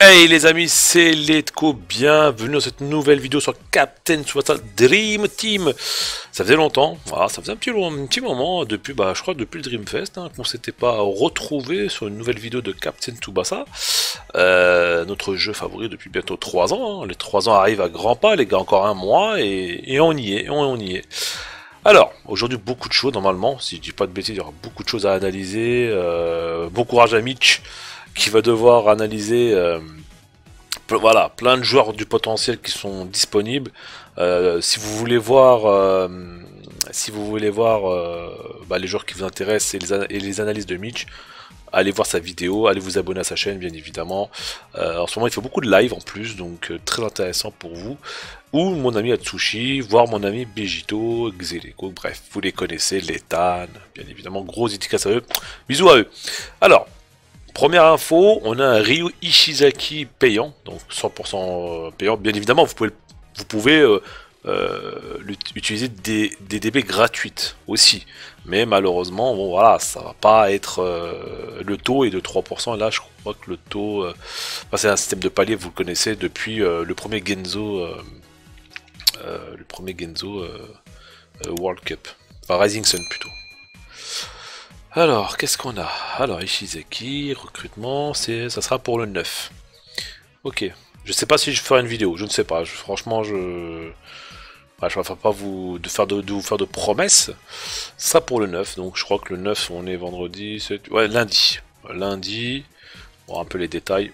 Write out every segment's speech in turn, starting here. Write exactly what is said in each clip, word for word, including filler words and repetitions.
Hey les amis, c'est Letco, bienvenue dans cette nouvelle vidéo sur Captain Tsubasa Dream Team. Ça faisait longtemps, voilà, ça faisait un petit, un petit moment, depuis, bah, je crois depuis le Dreamfest, hein, qu'on s'était pas retrouvé sur une nouvelle vidéo de Captain Tsubasa, euh, notre jeu favori depuis bientôt trois ans, hein. Les trois ans arrivent à grands pas, les gars, encore un mois, et, et on y est, on, on y est. Alors, aujourd'hui beaucoup de choses normalement, si je dis pas de bêtises, il y aura beaucoup de choses à analyser, euh, bon courage à Mitch, qui va devoir analyser euh, voilà, plein de joueurs du potentiel qui sont disponibles. Euh, si vous voulez voir, euh, si vous voulez voir euh, bah, les joueurs qui vous intéressent et les, et les analyses de Mitch, allez voir sa vidéo, allez vous abonner à sa chaîne bien évidemment. Euh, en ce moment il fait beaucoup de live en plus, donc euh, très intéressant pour vous. Ou mon ami Atsushi, voire mon ami Begito, Xeleko, bref, vous les connaissez, les Tan, bien évidemment, gros dédicace à eux. Bisous à eux. Alors, première info, on a un Ryu Ishizaki payant, donc cent pour cent payant. Bien évidemment, vous pouvez, vous pouvez euh, euh, utiliser des, des D B gratuites aussi. Mais malheureusement, bon voilà, ça va pas être euh, le taux est de trois pour cent. Là, je crois que le taux, euh, enfin, c'est un système de palier, vous le connaissez depuis euh, le premier Genzo, euh, euh, le premier Genzo euh, euh, World Cup, enfin Rising Sun plutôt. Alors, qu'est-ce qu'on a? Alors, Ishizaki, recrutement, c'est, ça sera pour le neuf. Ok. Je sais pas si je ferai une vidéo, je ne sais pas. Je, franchement, je... Bah, je ne vais pas vous, de faire de, de vous faire de promesses. Ça pour le neuf, donc je crois que le neuf, on est vendredi... c'est... Ouais, lundi. Lundi, on va un peu les détails.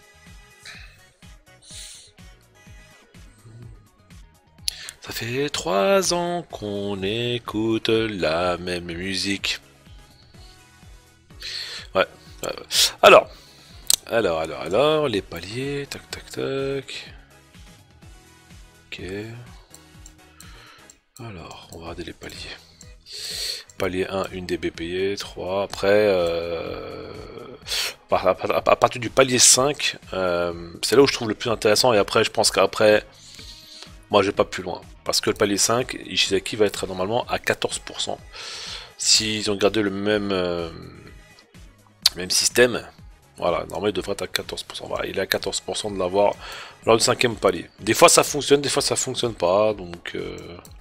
Ça fait trois ans qu'on écoute la même musique. Ouais. Euh, alors, alors, alors, alors, les paliers, tac, tac, tac. Ok. Alors, on va regarder les paliers. Palier un, une D B payée, trois. Après, euh, à, à, à partir du palier cinq, euh, c'est là où je trouve le plus intéressant. Et après, je pense qu'après, moi, je vais pas plus loin. Parce que le palier cinq, Ishizaki va être normalement à quatorze pour cent. S'ils ont gardé le même... Euh, même système, voilà, normalement il devrait être à quatorze pour cent. Voilà, il est à quatorze pour cent de l'avoir lors du cinquième palier. Des fois ça fonctionne, des fois ça fonctionne pas, donc euh...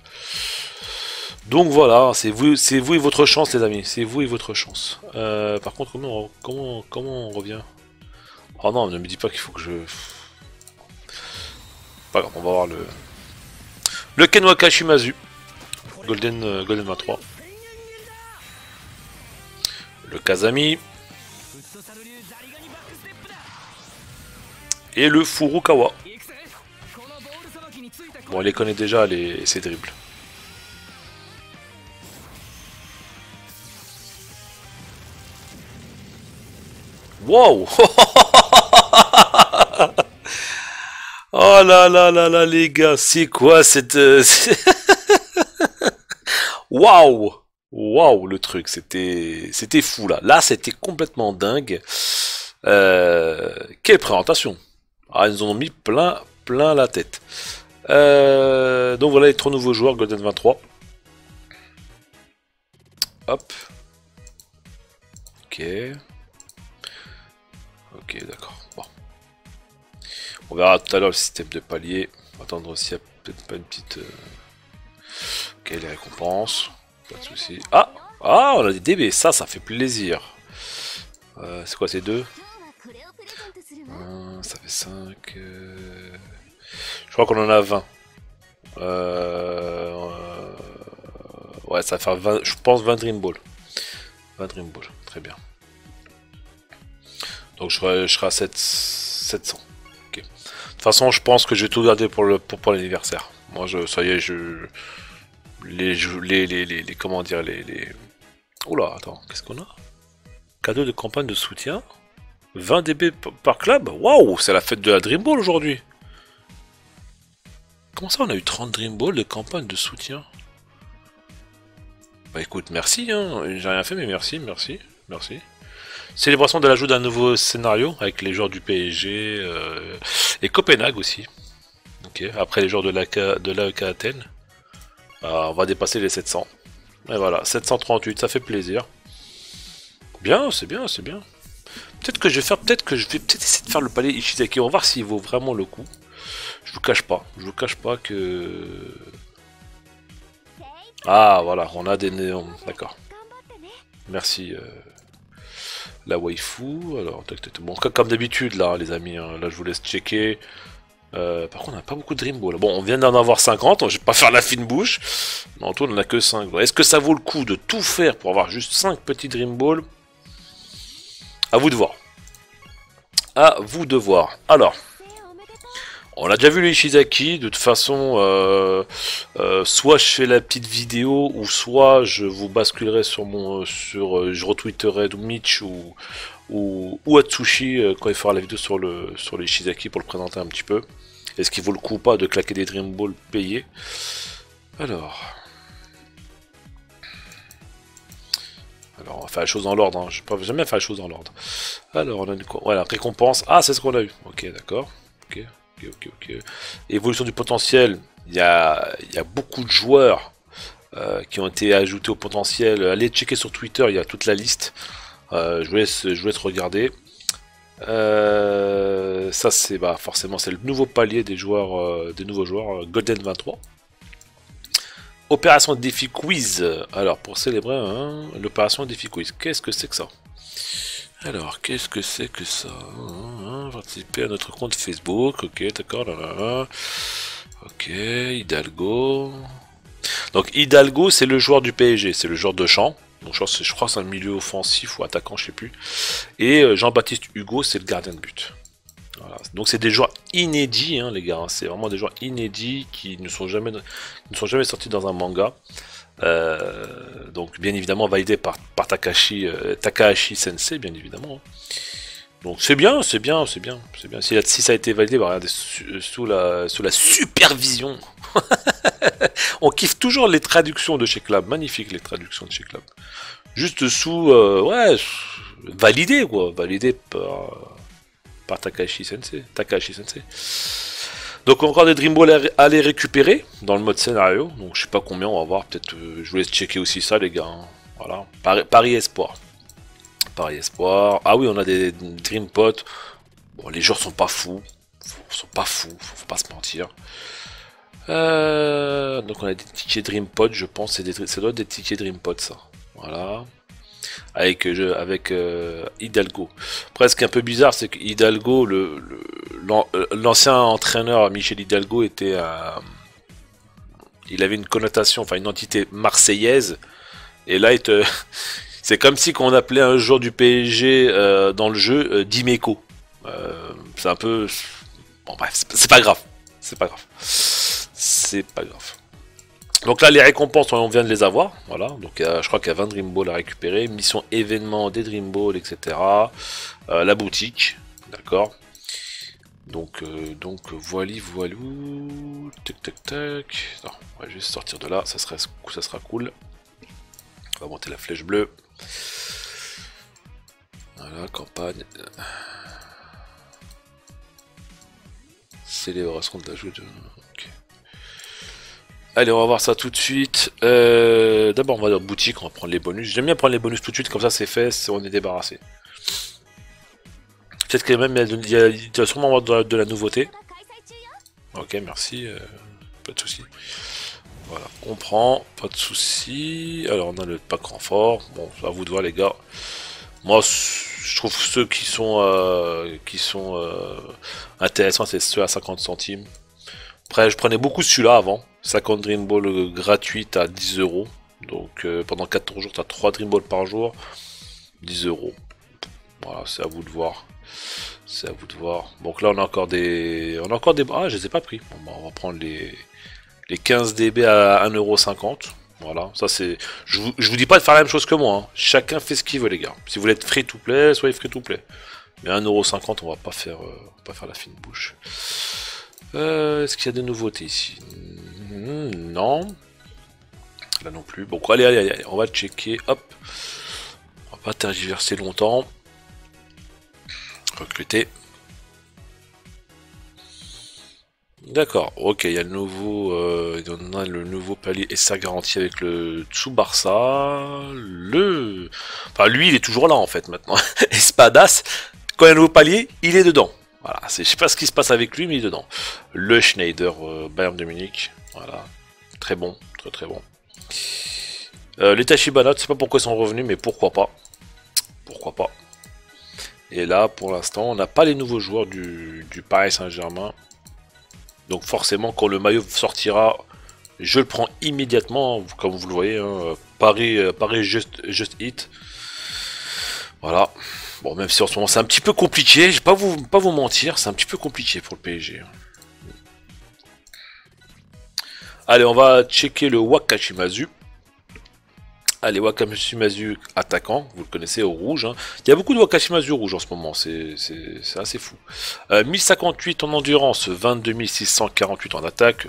donc voilà, c'est vous, c'est vous et votre chance les amis, c'est vous et votre chance. Euh, par contre, comment, on, comment, comment on revient? Oh non, ne me dis pas qu'il faut que je. Pas grave, on va voir le le Kenwaka Shimazu, Golden euh, Golden vingt-trois, le Kazami. Et le Furukawa. Bon, on les connaît déjà, les... ces dribbles. Wow. Oh là là là là, les gars, c'est quoi cette... Waouh. Waouh, le truc, c'était c'était fou, là. Là, c'était complètement dingue. Euh... Quelle présentation. Ah, ils nous en ont mis plein, plein la tête. Euh, donc voilà les trois nouveaux joueurs, Golden vingt-trois. Hop. Ok. Ok, d'accord. Bon. On verra tout à l'heure le système de palier. On va attendre s'il n'y a peut-être pas une petite... Euh... Ok, les récompenses. Pas de soucis. Ah. Ah, on a des D B, ça, ça fait plaisir. Euh, c'est quoi ces deux? Ça fait cinq. Euh... Je crois qu'on en a vingt. Euh... Ouais, ça va faire vingt, je pense vingt Dream Ball. vingt Dream Ball, très bien. Donc je serai, je serai à sept, sept cents. Okay. De toute façon, je pense que je vais tout garder pour le pour, pour l'anniversaire. Moi, je, ça y est, je les les les les, les comment dire les les. Oula, attends, qu'est-ce qu'on a? Cadeau de campagne de soutien. vingt D B par club. Waouh, c'est la fête de la Dream Ball aujourd'hui. Comment ça on a eu trente Dream Ball de campagne de soutien? Bah écoute, merci, hein. J'ai rien fait mais merci, merci, merci. Célébration de l'ajout d'un nouveau scénario avec les joueurs du P S G euh, et Copenhague aussi. Ok, après les joueurs de l'A E K Athènes. Bah, on va dépasser les sept cents. Et voilà, sept cent trente-huit, ça fait plaisir. Bien, c'est bien, c'est bien. Peut-être que je vais faire, peut-être que je vais peut-être essayer de faire le palais Ishizaki. On va voir s'il vaut vraiment le coup. Je vous cache pas, je vous cache pas que... Ah voilà, on a des néons, d'accord. Merci euh, la waifu. Alors, tac, tac, bon, comme d'habitude là les amis, hein, là je vous laisse checker. Euh, par contre on n'a pas beaucoup de Dream Ball. Bon, on vient d'en avoir cinquante, je vais pas faire la fine bouche. Mais en tout on en a que cinq. Est-ce que ça vaut le coup de tout faire pour avoir juste cinq petits Dream Ball? À vous de voir. À vous de voir. Alors... On a déjà vu le Ishizaki, de toute façon, euh, euh, soit je fais la petite vidéo, ou soit je vous basculerai sur mon, sur, euh, je retweeterai Mitch ou, ou, ou Atsushi euh, quand il fera la vidéo sur le, sur le Ishizaki pour le présenter un petit peu. Est-ce qu'il vaut le coup ou pas de claquer des Dream Balls payés? Alors... Alors on va faire les choses dans l'ordre, hein. Je ne peux jamais faire les choses dans l'ordre. Alors on a une voilà, récompense, ah c'est ce qu'on a eu, ok d'accord, ok. Ok, ok, ok. Évolution du potentiel, il y a, y a beaucoup de joueurs euh, qui ont été ajoutés au potentiel. Allez checker sur Twitter, il y a toute la liste. Euh, je, vous laisse, je vous laisse regarder. Euh, ça c'est bah, forcément c'est le nouveau palier des joueurs, euh, des nouveaux joueurs, euh, Golden vingt-trois. Opération défi quiz. Alors pour célébrer hein, l'opération défi quiz, qu'est-ce que c'est que ça? Alors, qu'est-ce que c'est que ça? Participer à notre compte Facebook, ok, d'accord, là, là, là. Ok, Hidalgo. Donc Hidalgo, c'est le joueur du P S G, c'est le joueur de champ. Donc je crois que c'est un milieu offensif ou attaquant, je sais plus. Et Jean-Baptiste Hugo, c'est le gardien de but. Voilà. Donc c'est des joueurs inédits, hein, les gars. C'est vraiment des joueurs inédits qui ne sont jamais, ne sont jamais sortis dans un manga. Euh, donc bien évidemment validé par, par Takashi, euh, Takahashi Sensei, bien évidemment. Donc c'est bien, c'est bien, c'est bien, c'est bien. Si, si ça a été validé, bah, regardez, sous, sous, la, sous la supervision. On kiffe toujours les traductions de chez Club, magnifique les traductions de chez Club. Juste sous, euh, ouais, validé quoi, validé par, par Takahashi Sensei, Takahashi Sensei. Donc encore des Dream Balls à les récupérer dans le mode scénario. Donc je sais pas combien, on va voir. Peut-être euh, je vous laisse checker aussi ça les gars. Hein. Voilà. Paris, Paris Espoir. Paris Espoir. Ah oui, on a des Dream Pots. Bon, les joueurs sont pas fous. Ils sont pas fous, faut pas se mentir. Euh, donc on a des tickets Dream Pot, je pense. C'est des, ça doit être des tickets Dream Pot ça. Voilà. Avec, euh, avec euh, Hidalgo. Presque un peu bizarre, c'est que Hidalgo, le, l'ancien entraîneur Michel Hidalgo était un... il avait une connotation, enfin une entité marseillaise, et là te... c'est comme si qu'on appelait un joueur du P S G euh, dans le jeu euh, Dimeco. Euh, c'est un peu... Bon bref, c'est pas grave. C'est pas grave. C'est pas grave. Donc là les récompenses on vient de les avoir, voilà, donc euh, je crois qu'il y a vingt Dream Balls à récupérer, mission événement des Dream Balls, et cetera. Euh, la boutique, d'accord. Donc euh, donc voilà, voilou, tac tac tac. Non, on va juste sortir de là, ça sera ça sera cool. On va monter la flèche bleue. Voilà, campagne. Célébration de l'ajout de. Okay. Allez, on va voir ça tout de suite. Euh, D'abord, on va dans boutique, on va prendre les bonus. J'aime bien prendre les bonus tout de suite, comme ça c'est fait, on est débarrassé. Peut-être que même il y a, il y a sûrement de la, de la nouveauté. Ok, merci, euh, pas de souci. Voilà, on prend, pas de souci. Alors, on a le pack renfort. Bon, à vous de voir, les gars. Moi, je trouve ceux qui sont, euh, qui sont euh, intéressants, c'est ceux à cinquante centimes. Après, je prenais beaucoup celui-là avant. cinquante Dream Balls gratuites à dix euros. Donc euh, pendant quatorze jours, tu as trois Dream Balls par jour. dix euros. Voilà, c'est à vous de voir. C'est à vous de voir. Donc là, on a encore des... On a encore des... Ah, je les ai pas pris. Bon, bah, on va prendre les, les quinze D B à un euro cinquante. Voilà, ça c'est... Je vous... je vous dis pas de faire la même chose que moi. Hein. Chacun fait ce qu'il veut, les gars. Si vous voulez être free to play, soyez free to play. Mais un euro cinquante, on va pas faire, euh... on va pas faire la fine bouche. Euh, Est-ce qu'il y a des nouveautés ici? mmh, Non. Là non plus. Bon, allez, allez, allez, on va checker. Hop. On va pas tergiverser longtemps. Recruter. D'accord, ok, il y a le nouveau, euh, il y en a le nouveau palier S R garanti avec le Tsubarsa, le... Enfin, lui, il est toujours là, en fait, maintenant. Espadas, quand il y a un nouveau palier, il est dedans. Voilà, je sais pas ce qui se passe avec lui, mais il est dedans. Le Schneider, euh, Bayern de Munich, voilà. Très bon, très très bon. Euh, les Tachibana, je sais pas pourquoi ils sont revenus, mais pourquoi pas. Pourquoi pas. Et là, pour l'instant, on n'a pas les nouveaux joueurs du, du Paris Saint-Germain. Donc forcément, quand le maillot sortira, je le prends immédiatement, comme vous le voyez. Hein, Paris, euh, Paris Just, Just Hit. Voilà. Bon, même si en ce moment c'est un petit peu compliqué, je vais pas vous, pas vous mentir, c'est un petit peu compliqué pour le P S G. Allez, on va checker le Wakashimazu. Allez, Wakashimazu attaquant, vous le connaissez au rouge. Hein. Il y a beaucoup de Wakashimazu rouge en ce moment, c'est assez fou. Euh, mille cinquante-huit en endurance, vingt-deux mille six cent quarante-huit en attaque.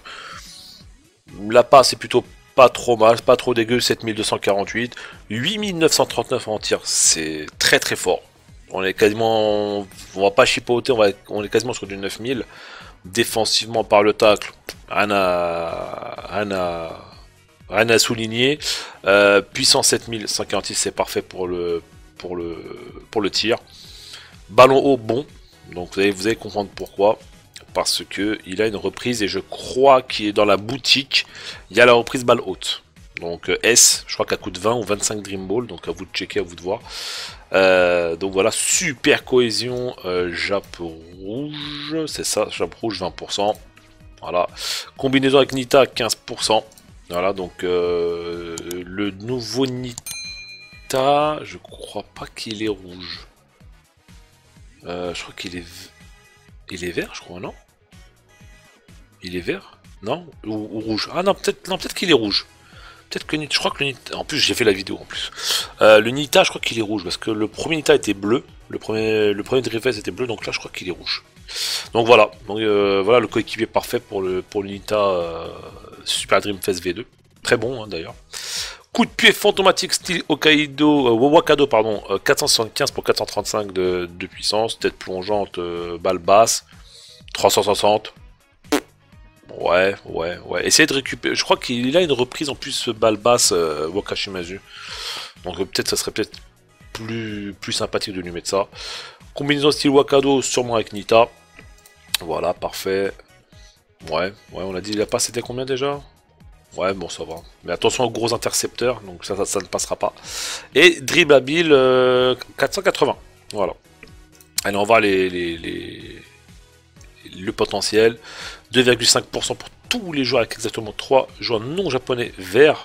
La passe est plutôt pas trop mal, pas trop dégueu, sept mille deux cent quarante-huit. huit mille neuf cent trente-neuf en tir, c'est très très fort. On est quasiment, on va pas chipoter, on, va, on est quasiment sur du neuf mille. Défensivement par le tacle, rien à, rien à, rien à souligner. Euh, puissance sept mille cent quarante-six, c'est parfait pour le, pour, le, pour le tir. Ballon haut, bon. Donc vous allez, vous allez comprendre pourquoi. Parce que il a une reprise et je crois qu'il est dans la boutique. Il y a la reprise balle haute. Donc S, je crois qu'elle coûte vingt ou vingt-cinq Dream Ball. Donc à vous de checker, à vous de voir. Euh, donc voilà, super cohésion. Euh, Jap rouge, c'est ça, Jap rouge vingt pour cent. Voilà. Combinaison avec Nita quinze pour cent. Voilà, donc euh, le nouveau Nita, je crois pas qu'il est rouge. Euh, je crois qu'il est... Il est vert, je crois, non? Il est vert? Non? Ou, ou rouge? Ah non, peut-être non, peut-être qu'il est rouge. Peut-être que je crois que le Nita... En plus, j'ai fait la vidéo en plus. Euh, le Nita, je crois qu'il est rouge parce que le premier Nita était bleu. Le premier, le premier Dreyfus était bleu, donc là, je crois qu'il est rouge. Donc voilà, donc euh, voilà le coéquipier parfait pour le pour le Nita euh, Super Dreamfest V deux. Très bon hein, d'ailleurs. Coup de pied fantomatique style Hokkaido, euh, Wakado pardon, euh, quatre cent soixante-quinze pour quatre cent trente-cinq de, de puissance, tête plongeante, euh, balle basse, trois cent soixante. Ouais, ouais, ouais. Essayez de récupérer. Je crois qu'il a une reprise en plus balle basse euh, Wakashimazu. Donc euh, peut-être ça serait peut-être plus plus sympathique de lui mettre ça. Combinaison style Wakado sûrement avec Nita. Voilà, parfait. Ouais, ouais, on a dit la passe c'était combien déjà? Ouais, bon, ça va. Mais attention aux gros intercepteurs, donc ça, ça, ça ne passera pas. Et dribble habile, euh, quatre cent quatre-vingts. Voilà. Allez, on va les, les, les... le potentiel. deux virgule cinq pour cent pour tous les joueurs avec exactement trois joueurs non japonais verts.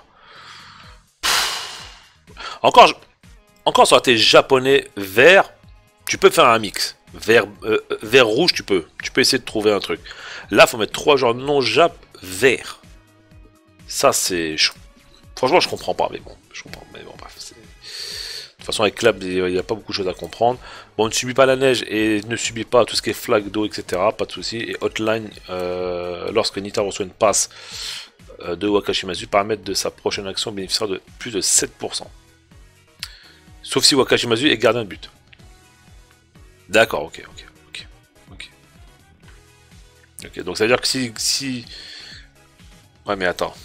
Encore, encore ça aurait été japonais vert, tu peux faire un mix. Vert, euh, vert rouge, tu peux. Tu peux essayer de trouver un truc. Là, faut mettre trois joueurs non jap vert. Ça, c'est... Franchement, je comprends pas, mais bon. Je comprends, mais bon, bref. De toute façon, avec Clap, il n'y a pas beaucoup de choses à comprendre. Bon, ne subit pas la neige et ne subit pas tout ce qui est flaque d'eau, et cetera. Pas de souci. Et Hotline, euh, lorsque Nita reçoit une passe euh, de Wakashimazu, paramètre de sa prochaine action bénéficiera de plus de sept pour cent. Sauf si Wakashimazu est gardien de but. D'accord, ok, ok, ok, ok. Ok, donc ça veut dire que si... si... Ouais, mais attends.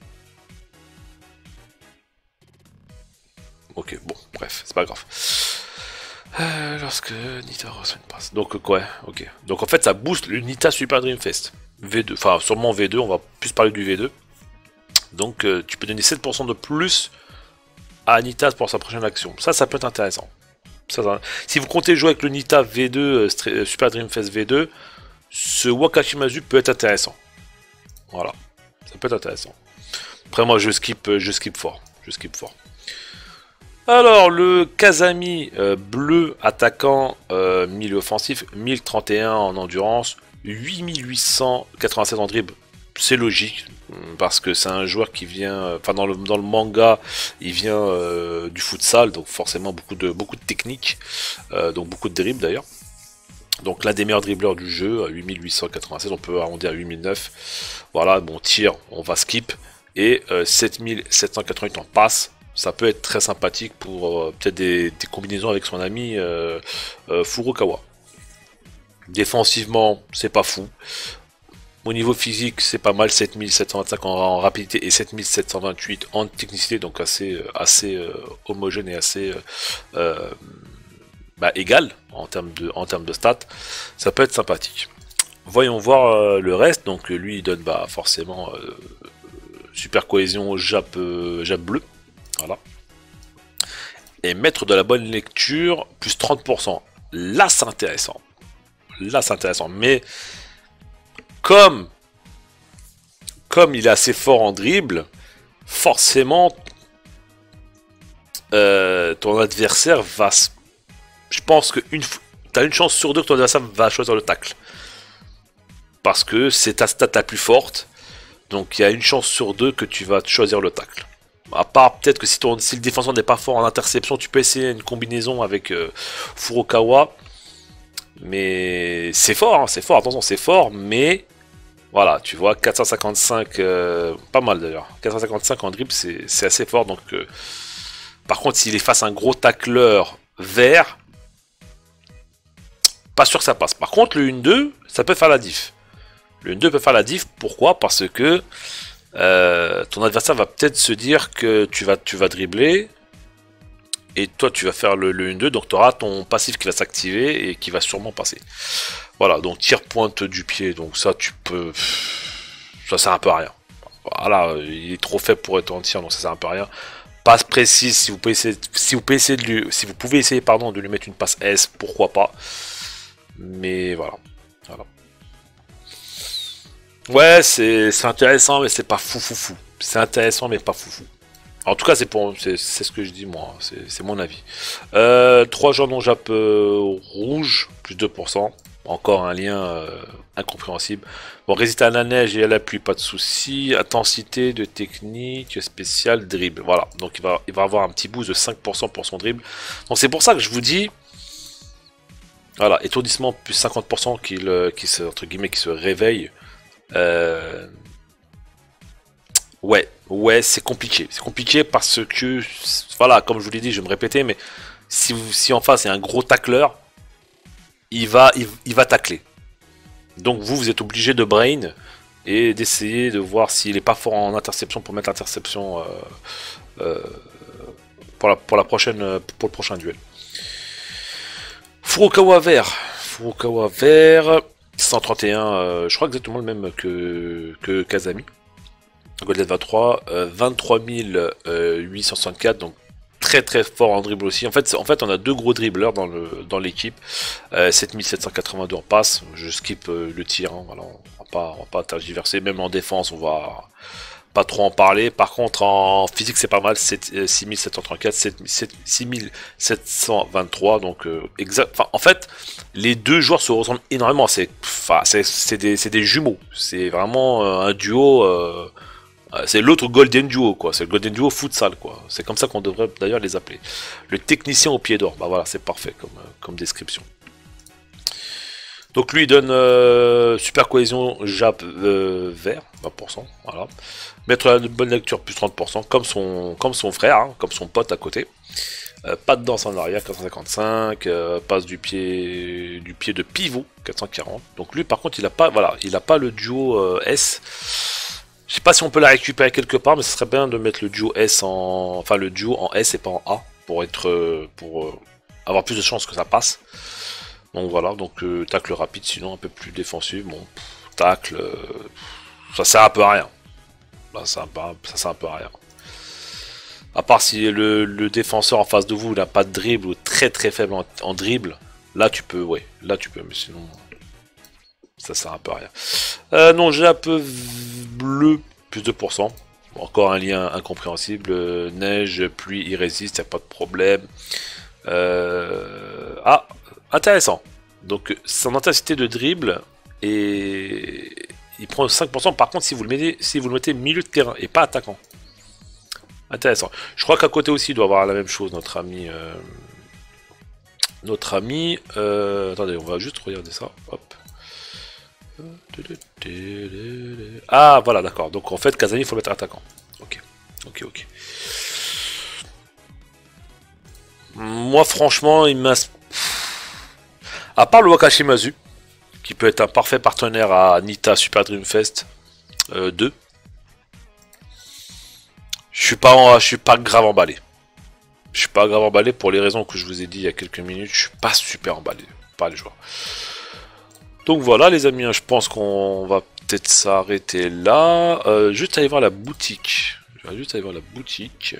Ok, bon, bref, c'est pas grave. Euh, lorsque Nita reçoit une passe. Donc, quoi, ok. Donc, en fait, ça booste le Nita Super Dream Fest. V deux, enfin, sûrement V deux, on va plus parler du V deux. Donc, euh, tu peux donner sept pour cent de plus à Nita pour sa prochaine action. Ça, ça peut être intéressant. Ça, ça... Si vous comptez jouer avec le Nita V deux, euh, Super Dream Fest V deux, ce Wakashimazu peut être intéressant. Voilà. Ça peut être intéressant. Après, moi, je skip, je skip fort. Je skip fort. Alors, le Kazami euh, bleu attaquant euh, milieu offensif, mille trente et un en endurance, huit mille huit cent quatre-vingt-sept en dribble. C'est logique, parce que c'est un joueur qui vient, enfin dans le, dans le manga, il vient euh, du futsal, donc forcément beaucoup de, beaucoup de technique, euh, donc beaucoup de dribble d'ailleurs. Donc l'un des meilleurs dribbleurs du jeu, à huit mille huit cent quatre-vingt-seize, on peut arrondir à huit mille neuf. Voilà, bon tir, on va skip. Et euh, sept mille sept cent quatre-vingt-huit en passe. Ça peut être très sympathique pour euh, peut-être des, des combinaisons avec son ami euh, euh, Furukawa. Défensivement, c'est pas fou. Au niveau physique, c'est pas mal, sept mille sept cent vingt-cinq en, en rapidité et sept mille sept cent vingt-huit en technicité, donc assez, euh, assez euh, homogène et assez euh, euh, bah, égal en termes de, en termes de stats. Ça peut être sympathique. Voyons voir euh, le reste. Donc lui, il donne bah, forcément euh, super cohésion, Jap, euh, Jap bleu. Voilà. Et maître de la bonne lecture, plus trente pour cent. Là, c'est intéressant. Là, c'est intéressant. Mais comme, comme il est assez fort en dribble, forcément, euh, ton adversaire va... Je pense que une, t'as une chance sur deux que ton adversaire va choisir le tacle. Parce que c'est ta stat la plus forte. Donc il y a une chance sur deux que tu vas choisir le tacle. À part peut-être que si, ton, si le défenseur n'est pas fort en interception, tu peux essayer une combinaison avec euh, Furukawa. Mais c'est fort, hein, c'est fort, attention, c'est fort, mais voilà, tu vois, quatre cent cinquante-cinq, euh, pas mal d'ailleurs, quatre cent cinquante-cinq en dribble, c'est assez fort. Donc, euh, par contre, s'il est face à un gros tacleur vert, pas sûr que ça passe. Par contre, le un deux, ça peut faire la diff. Le un deux peut faire la diff, pourquoi? Parce que euh, ton adversaire va peut-être se dire que tu vas, tu vas dribbler, et toi tu vas faire le, le un deux, donc tu auras ton passif qui va s'activer et qui va sûrement passer. Voilà, donc tir pointe du pied, donc ça tu peux... Ça sert un peu à rien. Voilà, il est trop faible pour être en tir, donc ça sert un peu à rien. Passe précise, si vous pouvez essayer, si vous pouvez essayer de lui, si vous pouvez essayer pardon, de lui mettre une passe S, pourquoi pas. Mais voilà. voilà. Ouais, c'est intéressant, mais c'est pas fou fou fou. C'est intéressant, mais pas fou fou. En tout cas, c'est pour, c'est ce que je dis moi, c'est mon avis. Euh, trois joueurs non Jap euh, rouge, plus deux pour cent. Encore un lien euh, incompréhensible. Bon, résiste à la neige et à la pluie, pas de souci. Intensité de technique spéciale dribble. Voilà, donc il va, il va avoir un petit boost de cinq pour cent pour son dribble. Donc c'est pour ça que je vous dis, voilà, étourdissement plus cinquante pour cent qui, qui se, entre guillemets, qui se réveille. Euh, Ouais, ouais, c'est compliqué. C'est compliqué parce que, voilà, comme je vous l'ai dit, je vais me répéter, mais si, vous, si en face il y a un gros tacleur, il va, il, il va tacler. Donc vous, vous êtes obligé de brain et d'essayer de voir s'il n'est pas fort en interception pour mettre l'interception euh, euh, pour, la, pour, la prochaine, pour le prochain duel. Furukawa vert. Furukawa vert, cent trente et un, euh, je crois exactement le même que, que Kazami. Golden vingt-trois, euh, vingt-trois mille huit cent soixante-quatre, donc très très fort en dribble aussi. En fait, en fait on a deux gros dribbleurs dans le dans l'équipe. euh, sept mille sept cent quatre-vingt-deux en passe. Je skip euh, le tir, hein, voilà, on va pas, on va pas tergiverser. Même en défense, on va pas trop en parler. Par contre, en physique, c'est pas mal. six mille sept cent trente-quatre, six mille sept cent vingt-trois. Donc, euh, exact. Enfin, en fait, les deux joueurs se ressemblent énormément. C'est, enfin, c'est des, des jumeaux. C'est vraiment euh, un duo. Euh, C'est l'autre Golden Duo, quoi. C'est le Golden Duo futsal, quoi. C'est comme ça qu'on devrait d'ailleurs les appeler. Le technicien au pied d'or. Bah voilà, c'est parfait comme, comme description. Donc lui, il donne euh, super cohésion Jap euh, vert, vingt pour cent. Voilà. Mettre la bonne lecture, plus trente pour cent. Comme son, comme son frère, hein, comme son pote à côté. Euh, pas de danse en arrière, quatre cent cinquante-cinq. Euh, passe du pied, du pied de pivot, quatre cent quarante. Donc lui, par contre, il a pas, voilà, il a pas le duo euh, S. Je sais pas si on peut la récupérer quelque part, mais ce serait bien de mettre le duo S en, enfin le duo en S et pas en A pour être, pour euh, avoir plus de chances que ça passe. Donc voilà, donc euh, tacle rapide, sinon un peu plus défensif. Bon, pff, tacle, euh, ça sert un peu à rien. Là, ça, ça sert un peu à rien. À part si le, le défenseur en face de vous n'a pas de dribble ou très très faible en, en dribble, là tu peux, ouais, là tu peux, mais sinon ça sert un peu à rien. Euh, non, j'ai un peu bleu, plus deux pour cent. Encore un lien incompréhensible. Neige, pluie, il résiste, il n'y a pas de problème. Euh... Ah, intéressant. Donc, son intensité de dribble, et il prend cinq pour cent. Par contre, si vous le mettez, si vous le mettez milieu de terrain et pas attaquant. Intéressant. Je crois qu'à côté aussi, il doit avoir la même chose, notre ami. Euh... Notre ami. Euh... Attendez, on va juste regarder ça. Hop. Ah voilà, d'accord, donc en fait Kazami il faut mettre attaquant. Ok, ok, ok. Moi franchement il m'a... À part le Wakashimazu, qui peut être un parfait partenaire à Nita Super Dream Fest euh, deux. Je suis pas, en, je suis pas grave emballé. Je suis pas grave emballé pour les raisons que je vous ai dit il y a quelques minutes. Je suis pas super emballé par les joueurs. Donc voilà les amis, je pense qu'on va peut-être s'arrêter là. Euh, juste aller voir la boutique. Je vais juste aller voir la boutique.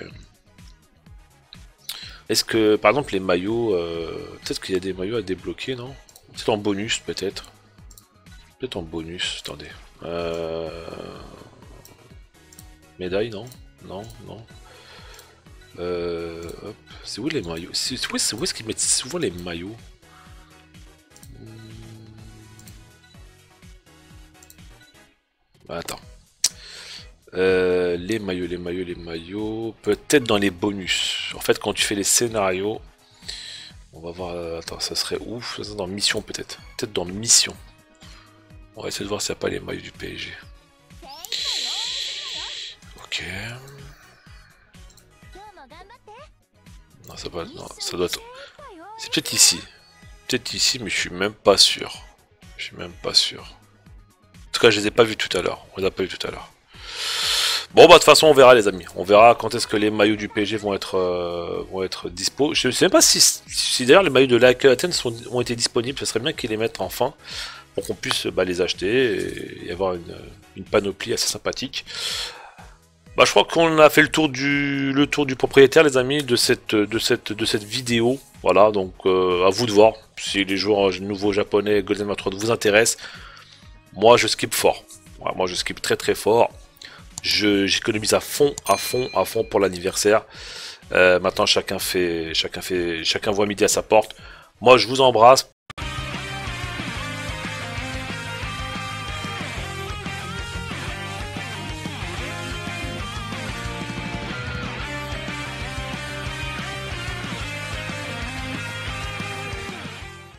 Est-ce que, par exemple, les maillots... Euh, peut-être qu'il y a des maillots à débloquer, non? Peut-être en bonus, peut-être. Peut-être en bonus, attendez. Euh... Médaille, non? Non, non. Euh... C'est où les maillots? C'est où est-ce qu'ils mettent souvent les maillots? Attends. Euh, les maillots, les maillots, les maillots. Peut-être dans les bonus. En fait, quand tu fais les scénarios, on va voir. Attends, ça serait ouf. Ça serait dans mission peut-être. Peut-être dans mission. On va essayer de voir s'il n'y a pas les maillots du P S G. Ok. Non, ça va. Non, ça doit être. C'est peut-être ici. Peut-être ici, mais je suis même pas sûr. Je suis même pas sûr. En tout cas, je les ai pas vus tout à l'heure. On les a pas vus tout à l'heure. Bon bah de toute façon on verra les amis, on verra quand est-ce que les maillots du P S G vont être euh, vont être dispo. Je sais même pas si, si d'ailleurs les maillots de l'A E K Athènes sont, ont été disponibles, ce serait bien qu'ils les mettent enfin pour qu'on puisse bah, les acheter et avoir une, une panoplie assez sympathique. Bah je crois qu'on a fait le tour du le tour du propriétaire les amis de cette de cette de cette vidéo. Voilà donc euh, à vous de voir si les joueurs nouveaux japonais Golden Mafia trois vous intéressent. Moi je skip fort. Voilà, moi je skip très très fort. J'économise à fond, à fond, à fond pour l'anniversaire. Euh, maintenant, chacun fait, chacun fait, chacun voit midi à sa porte. Moi, je vous embrasse.